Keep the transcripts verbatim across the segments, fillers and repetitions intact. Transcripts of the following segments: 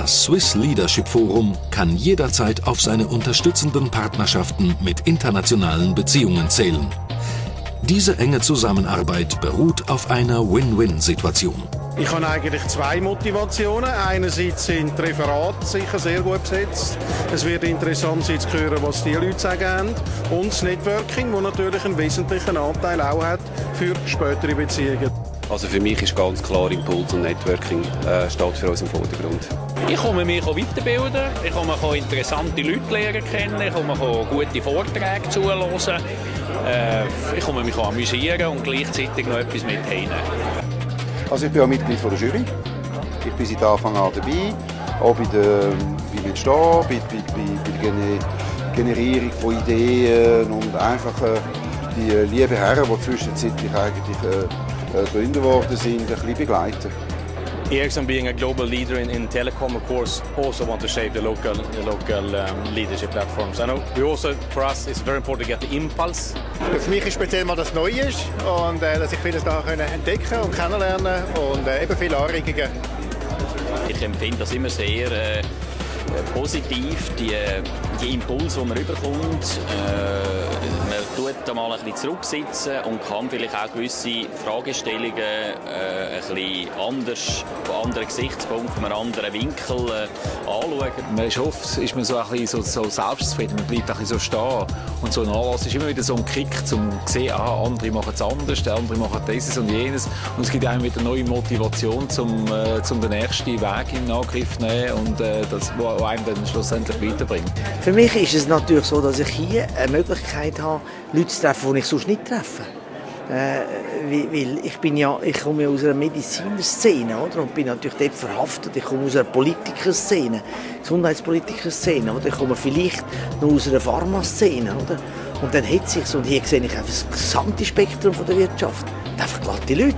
Das Swiss Leadership Forum kann jederzeit auf seine unterstützenden Partnerschaften mit internationalen Beziehungen zählen. Diese enge Zusammenarbeit beruht auf einer Win-Win-Situation. Ich habe eigentlich zwei Motivationen. Einerseits sind die Referate sicher sehr gut besetzt. Es wird interessant sein zu hören, was die Leute sagen. Und das Networking, das natürlich einen wesentlichen Anteil auch hat für spätere Beziehungen. Also für mich ist ganz klar, Impuls und Networking äh, steht für uns im Vordergrund. Ich komme mich weiterbilden, ich komme interessante Leute lernen kennen, ich komme gute Vorträge zuhören, äh, ich komme mich amüsieren und gleichzeitig noch etwas mit heimnehmen. Also ich bin auch Mitglied von der Jury. Ich bin seit Anfang an dabei, auch bei der, beim Entstehen, bei, bei, bei der Generierung von Ideen und einfach äh, die lieben Herren, die zwischenzeitlich eigentlich äh, Gründer geworden sind, ein bisschen begleiten. Ericsson, being a global leader in, in telecom, of course, also want to shape the local, the local um, leadership platforms. I know we also, for us, it's very important to get the impulse. Für mich ist speziell mal, dass es neu ist und äh, dass ich vieles da entdecken und kennenlernen und äh, eben viele Anregungen. Ich empfinde das immer sehr äh, positiv, die, die Impulse, die man überkommt. Äh, man tut mal ein bisschen zurücksitzen und kann vielleicht auch gewisse Fragestellungen äh, ein bisschen anders, von anderen Gesichtspunkten, von einem anderen Winkel äh, anschauen. Man ist oft ist man so ein bisschen so, so selbstzufrieden, man bleibt ein bisschen so stehen. Und so ein Anlass ist immer wieder so ein Kick, um zu sehen, ah, andere machen es anders, der andere macht dieses und jenes. Und es gibt einem wieder neue Motivation, um äh, zum den nächsten Weg in Angriff zu nehmen und äh, das, wo einem dann schlussendlich weiterbringt. Für mich ist es natürlich so, dass ich hier eine Möglichkeit habe, Leute zu treffen, die ich sonst nicht treffe. Äh, weil ich, bin ja, ich komme ja aus einer Medizinerszene, oder? Und bin natürlich dort verhaftet. Ich komme aus einer Politikerszene, Gesundheitspolitikerszene, oder? Ich komme vielleicht noch aus einer Pharmaszene, oder? Und dann hat sich's, und hier sehe ich einfach das gesamte Spektrum von der Wirtschaft. Und einfach glatte Leute.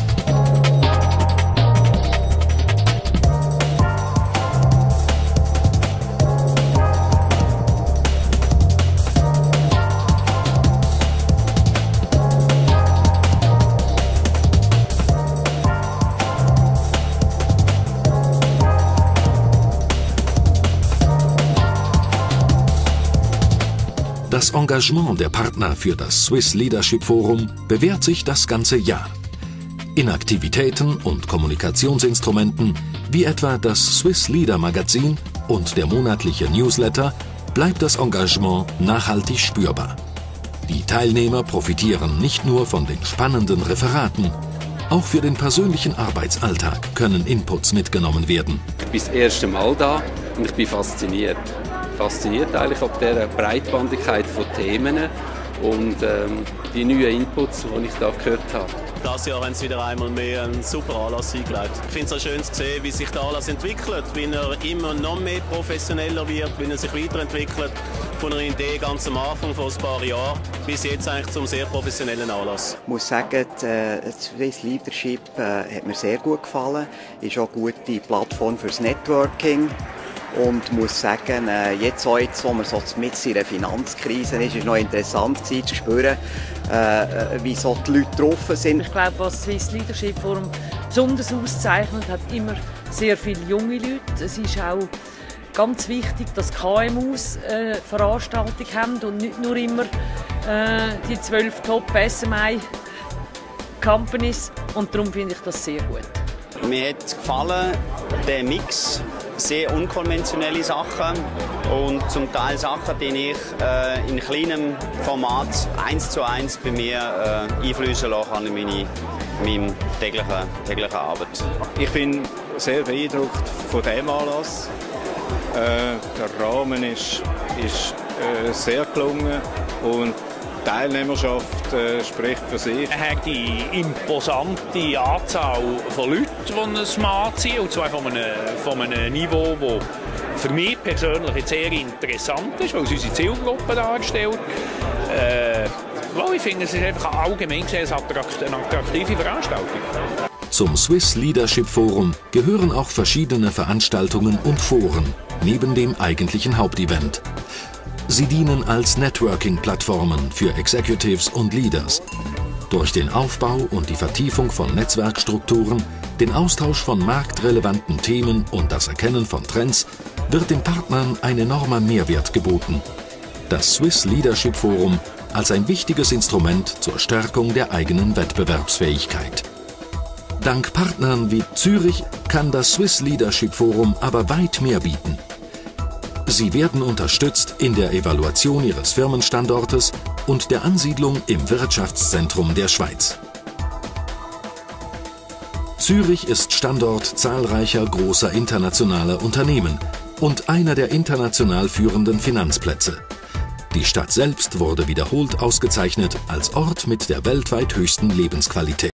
Das Engagement der Partner für das Swiss Leadership Forum bewährt sich das ganze Jahr. In Aktivitäten und Kommunikationsinstrumenten wie etwa das Swiss Leader Magazin und der monatliche Newsletter bleibt das Engagement nachhaltig spürbar. Die Teilnehmer profitieren nicht nur von den spannenden Referaten, auch für den persönlichen Arbeitsalltag können Inputs mitgenommen werden. Ich bin das erste Mal da und ich bin fasziniert. fasziniert eigentlich ab der Breitbandigkeit von Themen und ähm, die neuen Inputs, die ich da gehört habe. Das Jahr haben sie wieder einmal mehr einen super Anlass eingeleitet. Ich finde es auch schön zu sehen, wie sich der Anlass entwickelt, wie er immer noch mehr professioneller wird, wie er sich weiterentwickelt. Von einer Idee ganz am Anfang, vor ein paar Jahren, bis jetzt eigentlich zum sehr professionellen Anlass. Ich muss sagen, das Swiss Leadership äh, hat mir sehr gut gefallen. Ist auch eine gute Plattform fürs Networking. Und muss sagen, jetzt, auch jetzt, wo man so mit in der Finanzkrise ist, ist es noch interessant zu spüren, äh, wie so die Leute getroffen sind. Ich glaube, was das Swiss Leadership Forum besonders auszeichnet, hat immer sehr viele junge Leute. Es ist auch ganz wichtig, dass K M Us äh, Veranstaltungen haben und nicht nur immer äh, die zwölf Top-S M I-Companies. Und darum finde ich das sehr gut. Mir hat gefallen, der Mix. Sehr unkonventionelle Sachen und zum Teil Sachen, die ich äh, in kleinem Format eins zu eins bei mir äh, einfließen lassen kann in meine, meine tägliche, tägliche Arbeit. Ich bin sehr beeindruckt von diesem Anlass. Äh, der Rahmen ist, ist äh, sehr gelungen und die Teilnehmerschaft äh, spricht für sich. Er hat die imposante Anzahl von Leuten, die es anziehen, und zwar von einem, von einem Niveau, das für mich persönlich jetzt sehr interessant ist, weil es unsere Zielgruppe darstellt. Äh, well, ich finde, es ist einfach allgemein gesehen eine attraktive Veranstaltung. Zum Swiss Leadership Forum gehören auch verschiedene Veranstaltungen und Foren, neben dem eigentlichen Hauptevent. Sie dienen als Networking-Plattformen für Executives und Leaders. Durch den Aufbau und die Vertiefung von Netzwerkstrukturen den Austausch von marktrelevanten Themen und das Erkennen von Trends wird den Partnern ein enormer Mehrwert geboten. Das Swiss Leadership Forum als ein wichtiges Instrument zur Stärkung der eigenen Wettbewerbsfähigkeit. Dank Partnern wie Zürich kann das Swiss Leadership Forum aber weit mehr bieten. Sie werden unterstützt in der Evaluation ihres Firmenstandortes und der Ansiedlung im Wirtschaftszentrum der Schweiz. Zürich ist Standort zahlreicher großer internationaler Unternehmen und einer der international führenden Finanzplätze. Die Stadt selbst wurde wiederholt ausgezeichnet als Ort mit der weltweit höchsten Lebensqualität.